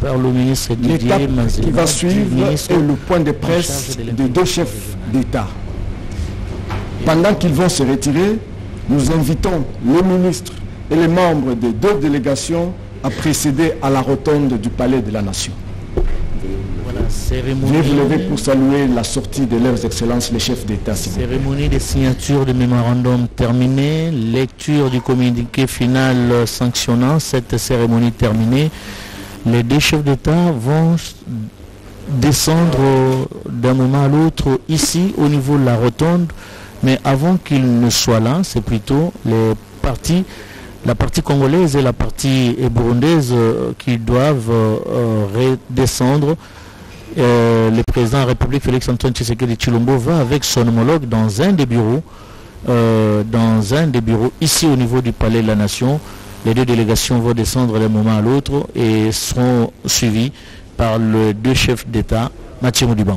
par le ministre Didier L'étape Mazema, qui va suivre est le point de presse des deux chefs d'État. Pendant qu'ils vont se retirer, nous invitons les ministres et les membres des deux délégations à précéder à la rotonde du Palais de la Nation. Veuillez vous lever pour saluer la sortie de leurs excellences les chefs d'État. Cérémonie de signature du mémorandum terminée, lecture du communiqué final sanctionnant cette cérémonie terminée. Les deux chefs d'État vont descendre d'un moment à l'autre ici au niveau de la rotonde, mais avant qu'ils ne soient là, c'est plutôt la partie congolaise et la partie burundaise qui doivent redescendre. Le président de la République Félix Antoine Tshisekedi Tshilombo va avec son homologue dans un des bureaux ici au niveau du Palais de la Nation. Les deux délégations vont descendre d'un moment à l'autre et seront suivies par les deux chefs d'État, Mathieu Modibango.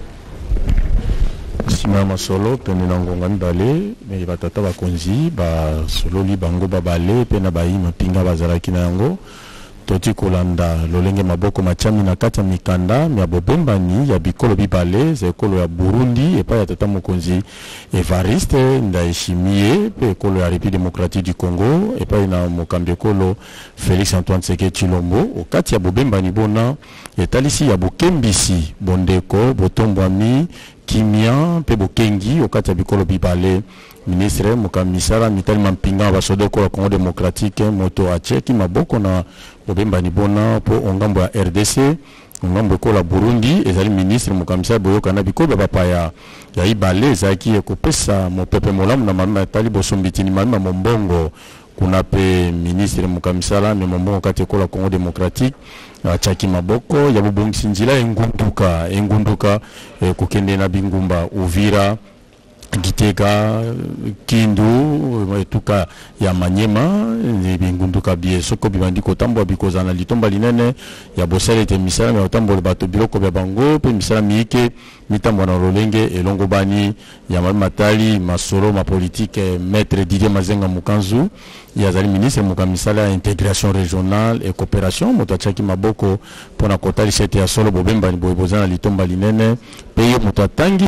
Simama solo pene na ngonga mibale me batata bakonzi ba solo li bango babale pena bayima pinga bazalaki na yango toti kolanda lolenge maboko machami na kati ya mikanda ya bobembani ya bikolo bibale zekolo ya Burundi epa ya tata mokonzi Evariste Ndayishimiye pe ekolo ya République démocratique du Congo epa na mokambi ekolo Félix Antoine Tshisekedi Tshilombo okati ya bobembani bona etalisi ya bokembisi bondeko botombwami kimia pe bokengi okati ya bikolo bibale ministre mukamisara mitali mampinga basodeko la Congo démocratique moto acheki maboko na bobembani bona po ongambo ya RDC ongambo ko la Burundi ezali ministre mukamisara boyoka na bikolo bapaya ya ibale zaki ekopesa mopepe molamu na mama tali bosombitini mama mombongo kuna pe ministre mukamisara me mombongo kati ko la Congo démocratique achaki maboko ya bobongisi njila engunduka kokende na bingumba Uvira Gitega Kindu etuka ya Manyema bingunduka bie soko bibandi kotambo bikozana litomba linene ya bosale te misala me otambo bato biloko bya bango pe misala miike mitambo na lolenge elongo bani ya matali masoro ma politique maître Didier Mazenga Mukanzu ya zali ministre mukamisala intégration régionale et coopération motachaki maboko pona kotali sete ya solo bobemba ni boyebozana litomba linene pe motatangi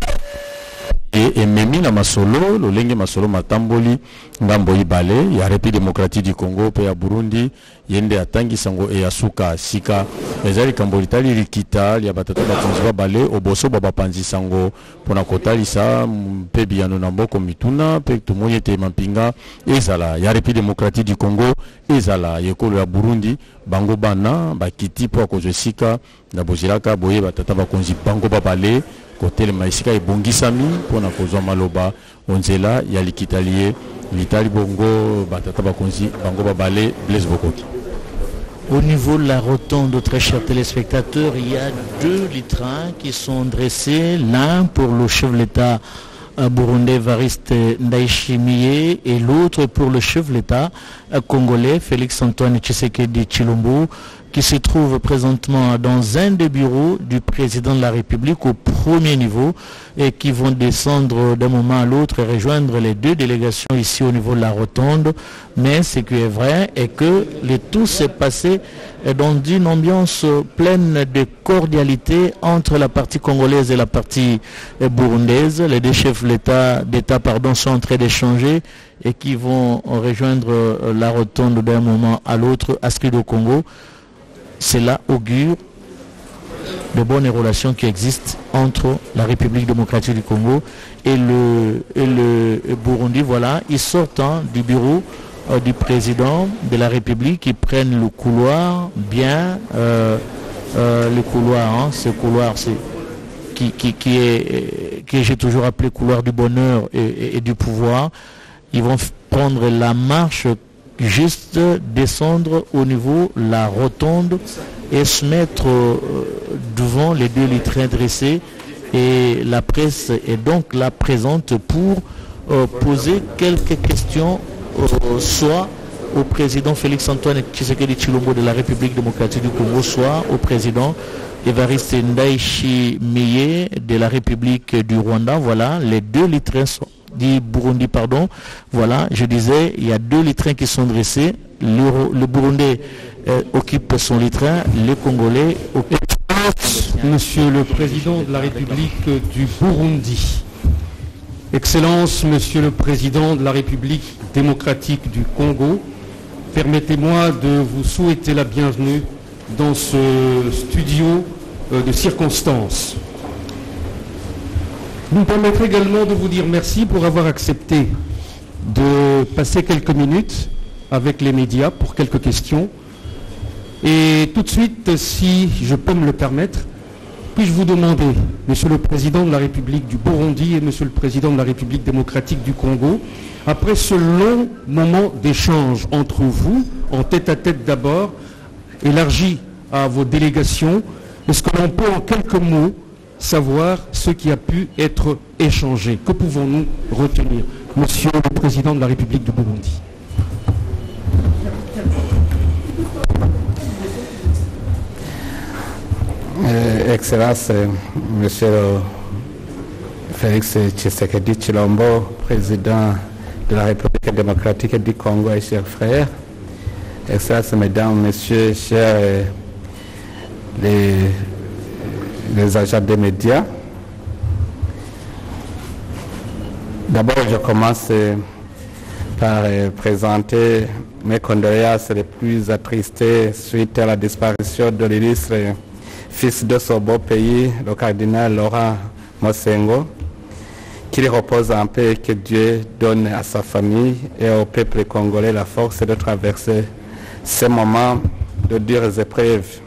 et memi na masolo lolenge masolo matamboli ngambo ibale ya République démocratique du Congo pe ya Burundi yende atangi sango e yasuka sika ezali kamboli tali rikita ya batata bakonzi babale oboso baba panzi sango pona kotali sa pe biano na mboko mituna pe tumoye te mampinga ezala ya République démocratique du Congo ezala yekolo ya Burundi bango bana bakiti po akozo sika na boziraka boye batata bakonzi bango babale kotel maisika ebongisami pona kozwa maloba onzela ya likitalie litali bongo batata bakonzi bango babale Blaise Bokoki. Au niveau de la rotonde, très chers téléspectateurs, il y a deux litrins qui sont dressés, l'un pour le chef de l'État burundais Evariste Ndayishimiye et l'autre pour le chef de l'État congolais Félix Antoine Tshisekedi Tshilombo, qui se trouve présentement dans un des bureaux du président de la République au premier niveau et qui vont descendre d'un moment à l'autre et rejoindre les deux délégations ici au niveau de la rotonde. Mais ce qui est vrai est que le tout s'est passé dans une ambiance pleine de cordialité entre la partie congolaise et la partie burundaise. Les deux chefs d'État sont en train d'échanger et qui vont rejoindre la rotonde d'un moment à l'autre à Skido Congo. Cela augure de bonnes relations qui existent entre la République démocratique du Congo et le Burundi. Voilà, ils sortent du bureau du président de la République, ils prennent le couloir bien, le couloir, ce couloir qui j'ai toujours appelé couloir du bonheur et du pouvoir. Ils vont prendre la marche, juste descendre au niveau de la rotonde et se mettre devant les deux litrins dressés, et la presse est donc là présente pour poser quelques questions soit au président Félix Antoine Tshisekedi Tshilombo de la République démocratique du Congo, soit au président Evariste Ndayishimiye de la République du Rwanda. Voilà, les deux litrins du Burundi, pardon. Voilà, je disais, il y a deux litrins qui sont dressés. Le Burundais occupe son litrin, les Congolais occupent... Monsieur le Président de la République du Burundi, Excellence, Monsieur le Président de la République démocratique du Congo, permettez-moi de vous souhaiter la bienvenue dans ce studio de circonstances. Vous me permettrez également de vous dire merci pour avoir accepté de passer quelques minutes avec les médias pour quelques questions. Et tout de suite, si je peux me le permettre, puis-je vous demander, Monsieur le Président de la République du Burundi et Monsieur le Président de la République démocratique du Congo, après ce long moment d'échange entre vous, en tête-à-tête d'abord, élargi à vos délégations, est-ce que l'on peut en quelques mots savoir ce qui a pu être échangé? Que pouvons-nous retenir, Monsieur le Président de la République du Burundi? Excellence, Monsieur Félix Tshisekedi Tshilombo, président de la République démocratique du Congo et chers frères, Excellence, Mesdames, Messieurs, chers les agents des médias. D'abord, je commence par présenter mes condoléances les plus attristées suite à la disparition de l'illustre fils de ce beau pays, le cardinal Laurent Mosengo, qu'il repose en paix et que Dieu donne à sa famille et au peuple congolais la force de traverser ces moments de dures épreuves.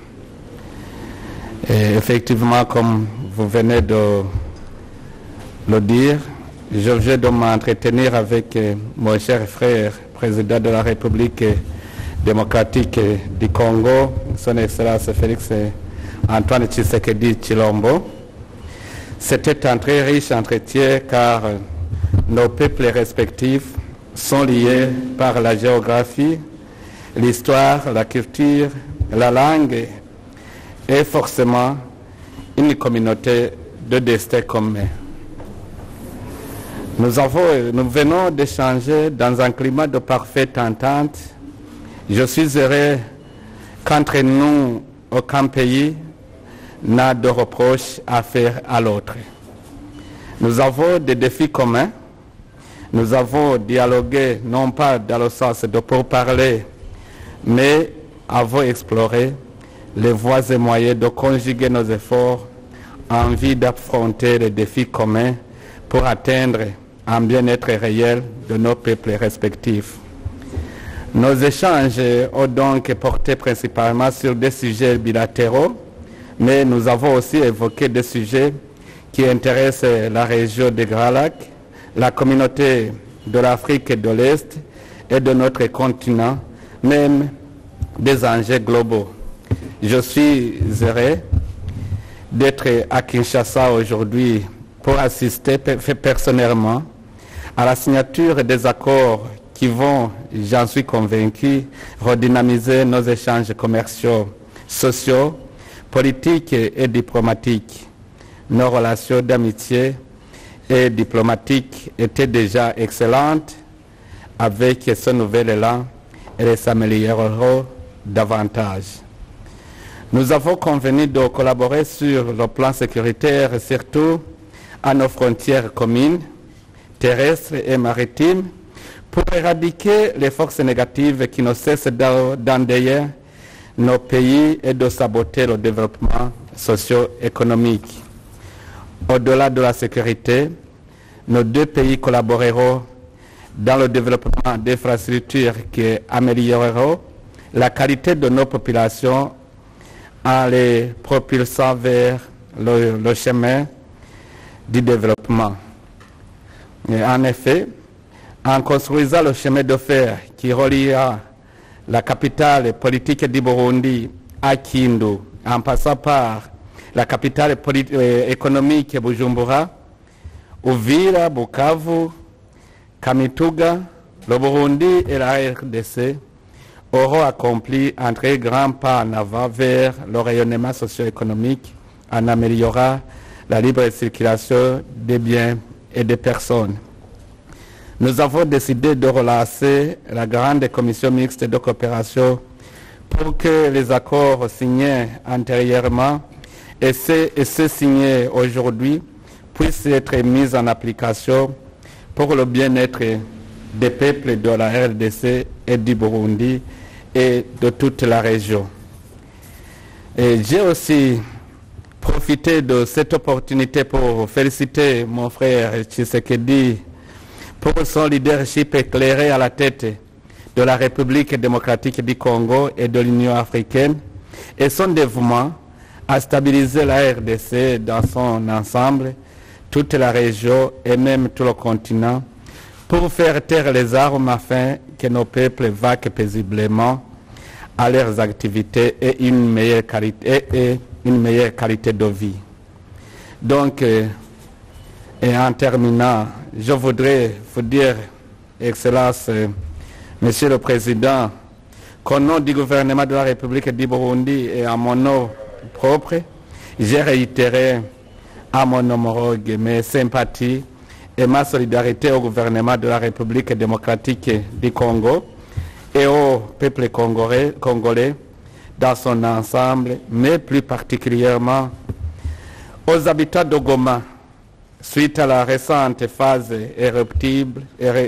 Et effectivement, comme vous venez de le dire, je viens de m'entretenir avec mon cher frère, président de la République démocratique du Congo, son Excellence Félix Antoine Tshisekedi Tshilombo. C'était un très riche entretien car nos peuples respectifs sont liés par la géographie, l'histoire, la culture, la langue et forcément une communauté de destin commun. Nous venons d'échanger dans un climat de parfaite entente. Je suis heureux qu'entre nous, aucun pays n'a de reproches à faire à l'autre. Nous avons des défis communs. Nous avons dialogué, non pas dans le sens de pourparler, mais avons exploré les voies et moyens de conjuguer nos efforts en vue d'affronter les défis communs pour atteindre un bien-être réel de nos peuples respectifs. Nos échanges ont donc porté principalement sur des sujets bilatéraux, mais nous avons aussi évoqué des sujets qui intéressent la région des Grands Lacs, la communauté de l'Afrique de l'Est et de notre continent, même des enjeux globaux. Je suis heureux d'être à Kinshasa aujourd'hui pour assister personnellement à la signature des accords qui vont, j'en suis convaincu, redynamiser nos échanges commerciaux, sociaux, politiques et diplomatiques. Nos relations d'amitié et diplomatiques étaient déjà excellentes. Avec ce nouvel élan, elles s'amélioreront davantage. Nous avons convenu de collaborer sur le plan sécuritaire, surtout à nos frontières communes, terrestres et maritimes, pour éradiquer les forces négatives qui ne cessent d'endayer nos pays et de saboter le développement socio-économique. Au-delà de la sécurité, nos deux pays collaboreront dans le développement d'infrastructures qui amélioreront la qualité de nos populations en les propulsant vers le chemin du développement. Et en effet, en construisant le chemin de fer qui reliera la capitale politique du Burundi à Kindu, en passant par la capitale économique Bujumbura, Uvira, Bukavu, Kamituga, le Burundi et la RDC auront accompli un très grand pas en avant vers le rayonnement socio-économique en améliorant la libre circulation des biens et des personnes. Nous avons décidé de relancer la grande commission mixte de coopération pour que les accords signés antérieurement et ceux signés aujourd'hui puissent être mis en application pour le bien-être des peuples de la RDC et du Burundi et de toute la région. Et j'ai aussi profité de cette opportunité pour féliciter mon frère Tshisekedi pour son leadership éclairé à la tête de la République démocratique du Congo et de l'Union africaine et son dévouement à stabiliser la RDC dans son ensemble, toute la région et même tout le continent pour faire taire les armes afin que nos peuples vaquent paisiblement à leurs activités et une meilleure qualité de vie. Donc, et en terminant, je voudrais vous dire, Excellence, Monsieur le Président, qu'au nom du gouvernement de la République du Burundi et à mon nom propre, j'ai réitéré à mon homologue mes sympathies et ma solidarité au gouvernement de la République démocratique du Congo et au peuple congolais dans son ensemble, mais plus particulièrement aux habitants de Goma, suite à la récente phase éruptive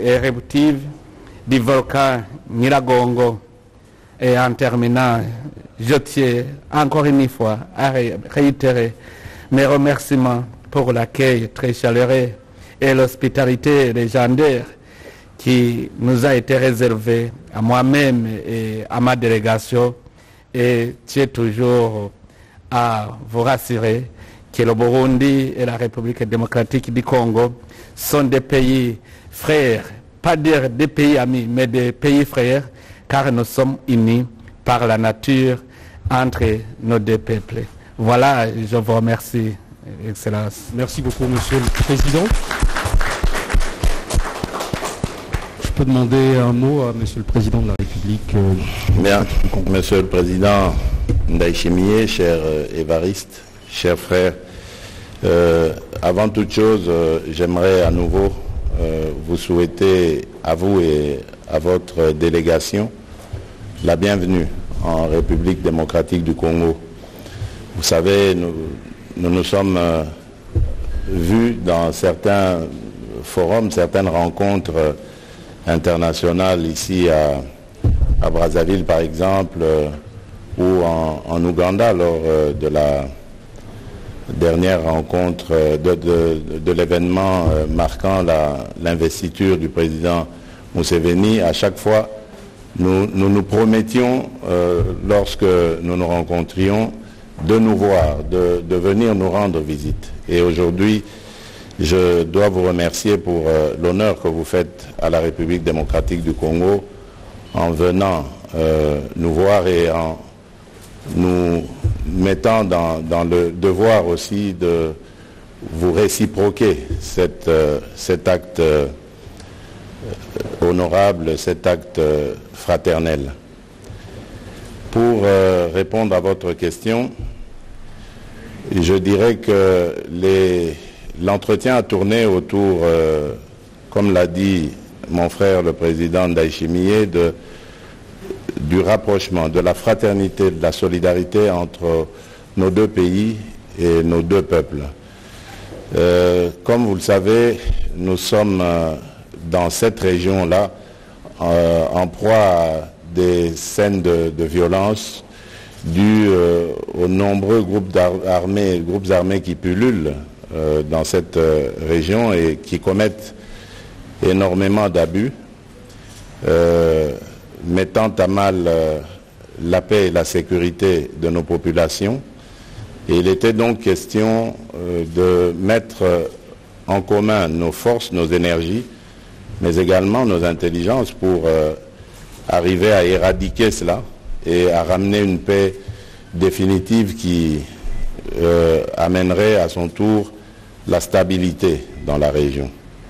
du volcan Nyiragongo. Et en terminant, je tiens encore une fois à réitérer mes remerciements pour l'accueil très chaleureux et l'hospitalité légendaire qui nous a été réservée à moi-même et à ma délégation. Et tiens toujours à vous rassurer que le Burundi et la République démocratique du Congo sont des pays frères, pas dire des pays amis, mais des pays frères, car nous sommes unis par la nature entre nos deux peuples. Voilà, je vous remercie, Excellence. Merci beaucoup, Monsieur le Président. Je peux demander un mot à Monsieur le Président de la République. Bien, Monsieur le Président Ndayishimiye, cher Évariste, chers frères, avant toute chose, j'aimerais à nouveau vous souhaiter à vous et à votre délégation la bienvenue en République démocratique du Congo. Vous savez, nous nous sommes vus dans certains forums, certaines rencontres internationales ici à Brazzaville par exemple, ou en Ouganda lors de la dernière rencontre de l'événement marquant l'investiture du président Museveni. À chaque fois, nous promettions, lorsque nous nous rencontrions, de nous voir, de venir nous rendre visite. Et aujourd'hui, je dois vous remercier pour l'honneur que vous faites à la République démocratique du Congo en venant nous voir et en nous mettant dans le devoir aussi de vous réciproquer cet acte honorable, cet acte fraternel. Pour répondre à votre question, je dirais que l'entretien a tourné autour, comme l'a dit mon frère le président Ndayishimiye, du rapprochement, de la fraternité, de la solidarité entre nos deux pays et nos deux peuples. Comme vous le savez, nous sommes dans cette région-là en proie à des scènes de violence dues aux nombreux groupes armés qui pullulent dans cette région et qui commettent énormément d'abus, mettant à mal la paix et la sécurité de nos populations. Et il était donc question de mettre en commun nos forces, nos énergies, mais également nos intelligences pour arriver à éradiquer cela et à ramener une paix définitive qui amènerait à son tour la stabilité dans la région.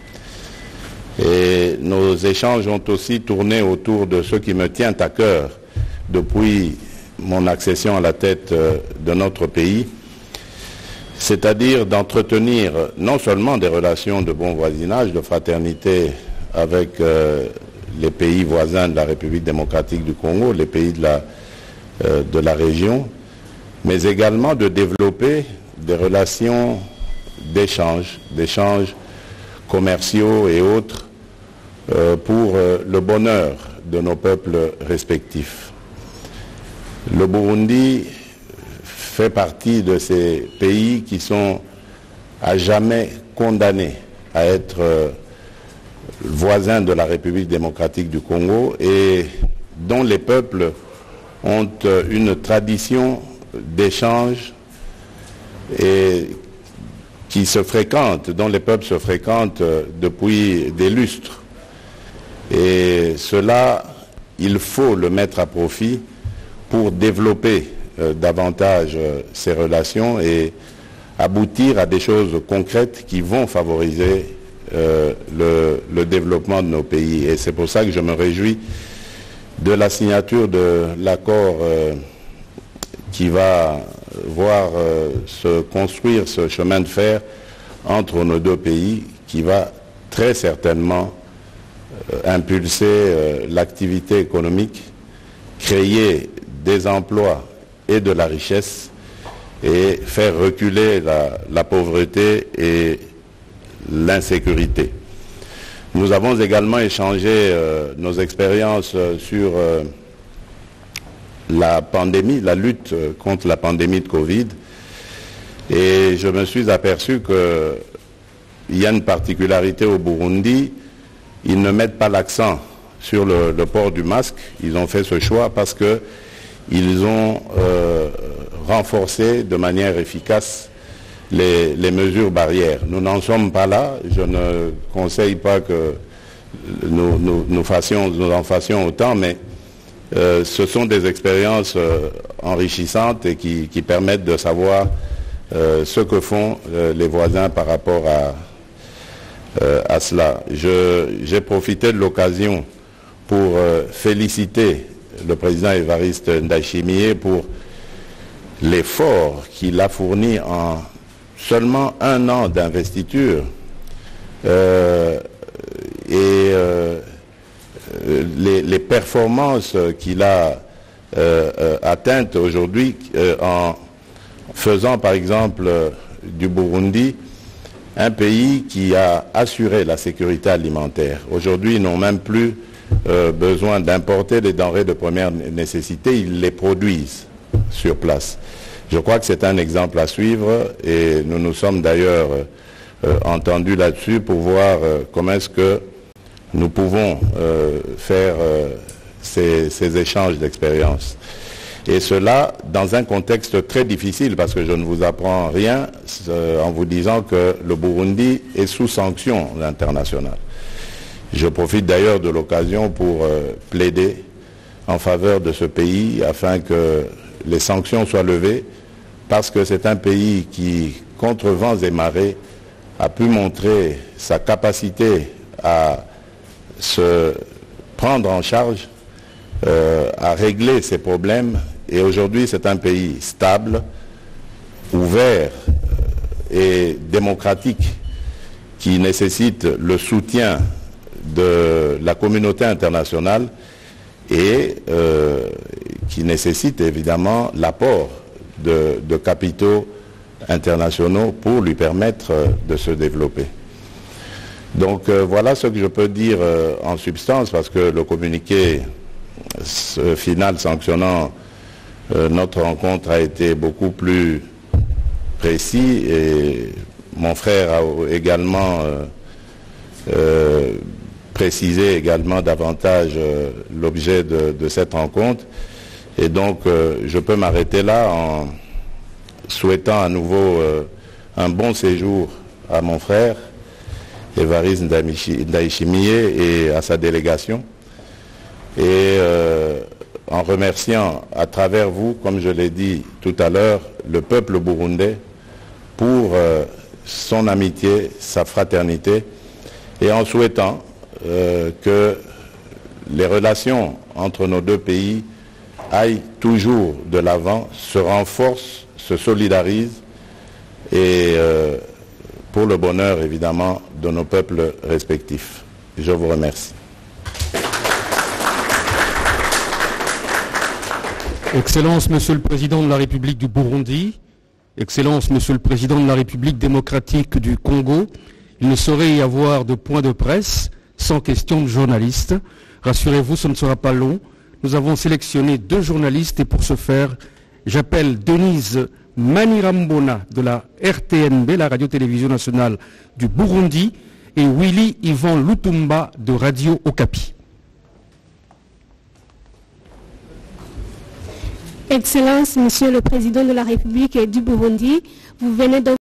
Et nos échanges ont aussi tourné autour de ce qui me tient à cœur depuis mon accession à la tête de notre pays, c'est-à-dire d'entretenir non seulement des relations de bon voisinage, de fraternité avec les pays voisins de la République démocratique du Congo, les pays de la de la région, mais également de développer des relations d'échange commerciaux et autres pour le bonheur de nos peuples respectifs. Le Burundi fait partie de ces pays qui sont à jamais condamnés à être voisins de la République démocratique du Congo et dont les peuples ont une tradition d'échange et qui se fréquentent, dont les peuples se fréquentent depuis des lustres. Et cela, il faut le mettre à profit pour développer davantage ces relations et aboutir à des choses concrètes qui vont favoriser le développement de nos pays. Et c'est pour ça que je me réjouis de la signature de l'accord qui va voir se construire ce chemin de fer entre nos deux pays, qui va très certainement impulser l'activité économique, créer des emplois et de la richesse et faire reculer la pauvreté et l'insécurité. Nous avons également échangé nos expériences sur la pandémie, la lutte contre la pandémie de Covid, et je me suis aperçu qu'il y a une particularité au Burundi, ils ne mettent pas l'accent sur le port du masque. Ils ont fait ce choix parce qu'ils ont renforcé de manière efficace les mesures barrières. Nous n'en sommes pas là. Je ne conseille pas que nous en fassions autant, mais ce sont des expériences enrichissantes et qui permettent de savoir ce que font les voisins par rapport à cela. J'ai profité de l'occasion pour féliciter le président Évariste Ndayishimiye pour l'effort qu'il a fourni en seulement 1 an d'investiture et les performances qu'il a atteintes aujourd'hui en faisant par exemple du Burundi un pays qui a assuré la sécurité alimentaire. Aujourd'hui, ils n'ont même plus besoin d'importer des denrées de première nécessité, ils les produisent sur place. Je crois que c'est un exemple à suivre et nous nous sommes d'ailleurs entendus là-dessus pour voir comment est-ce que nous pouvons faire ces échanges d'expériences. Et cela dans un contexte très difficile, parce que je ne vous apprends rien en vous disant que le Burundi est sous sanction internationale. Je profite d'ailleurs de l'occasion pour plaider en faveur de ce pays afin que les sanctions soient levées, parce que c'est un pays qui, contre vents et marées, a pu montrer sa capacité à se prendre en charge, à régler ses problèmes. Et aujourd'hui, c'est un pays stable, ouvert et démocratique qui nécessite le soutien de la communauté internationale et qui nécessite évidemment l'apport de capitaux internationaux pour lui permettre de se développer. Donc voilà ce que je peux dire en substance, parce que le communiqué final sanctionnant notre rencontre a été beaucoup plus précis et mon frère a également précisé également davantage l'objet de cette rencontre. Et donc je peux m'arrêter là en souhaitant à nouveau un bon séjour à mon frère Évariste Ndayishimiye et à sa délégation, et en remerciant à travers vous, comme je l'ai dit tout à l'heure, le peuple burundais pour son amitié, sa fraternité, et en souhaitant que les relations entre nos deux pays aillent toujours de l'avant, se renforcent, se solidarisent, et pour le bonheur évidemment de nos peuples respectifs. Je vous remercie. Excellence, Monsieur le Président de la République du Burundi, Excellence, Monsieur le Président de la République démocratique du Congo, il ne saurait y avoir de point de presse sans question de journalistes. Rassurez-vous, ce ne sera pas long. Nous avons sélectionné 2 journalistes et pour ce faire, j'appelle Denise Manirambona de la RTNB, la Radio-Télévision Nationale du Burundi, et Willy Yvan Lutumba de Radio Okapi. Excellence, Monsieur le Président de la République du Burundi, vous venez de